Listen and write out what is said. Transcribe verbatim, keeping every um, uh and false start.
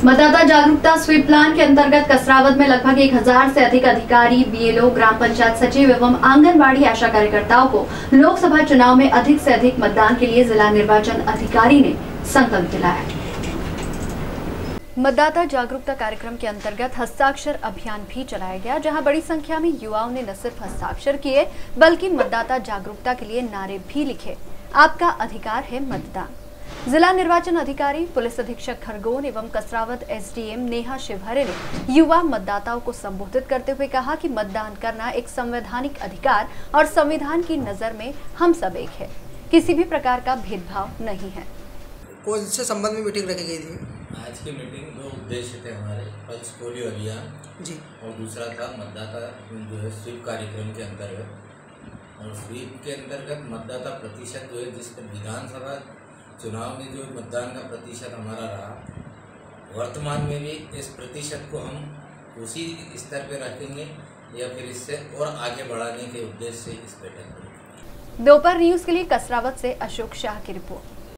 मतदाता जागरूकता SVEEP plan के अंतर्गत कसरावद में लगभग एक हजार से अधिक अधिकारी, बीएलओ, ग्राम पंचायत सचिव एवं आंगनबाड़ी आशा कार्यकर्ताओं को लोकसभा चुनाव में अधिक से अधिक मतदान के लिए जिला निर्वाचन अधिकारी ने संकल्प दिलाया। मतदाता जागरूकता कार्यक्रम के अंतर्गत हस्ताक्षर अभियान भी चलाया गया, जहां बड़ी संख्या में युवाओं ने न सिर्फ हस्ताक्षर किए बल्कि मतदाता जागरूकता के लिए नारे भी लिखे। आपका अधिकार है मतदान। जिला निर्वाचन अधिकारी, पुलिस अधीक्षक खरगोन एवं कसरावद एसडीएम नेहा शिवहरे ने युवा मतदाताओं को संबोधित करते हुए कहा कि मतदान करना एक संवैधानिक अधिकार और संविधान की नजर में हम सब एक है, किसी भी प्रकार का भेदभाव नहीं है। कौन से संबंध में मीटिंग रखी गई थी? आज की मीटिंग दो उद्देश्य थे हमारे, पल्स पोलियो अभियान जी और दूसरा था मतदाता जो है स्वीप कार्यक्रम के अंतर्गत। और स्वीप के अंतर्गत मतदाता प्रतिशत जो है, जिस पर विधानसभा चुनाव में जो मतदान का प्रतिशत हमारा रहा, वर्तमान में भी इस प्रतिशत को हम उसी स्तर पर रखेंगे या फिर इससे और आगे बढ़ाने के उद्देश्य से इस बैठक में। दोपहर न्यूज के लिए कसरावद से अशोक शाह की रिपोर्ट।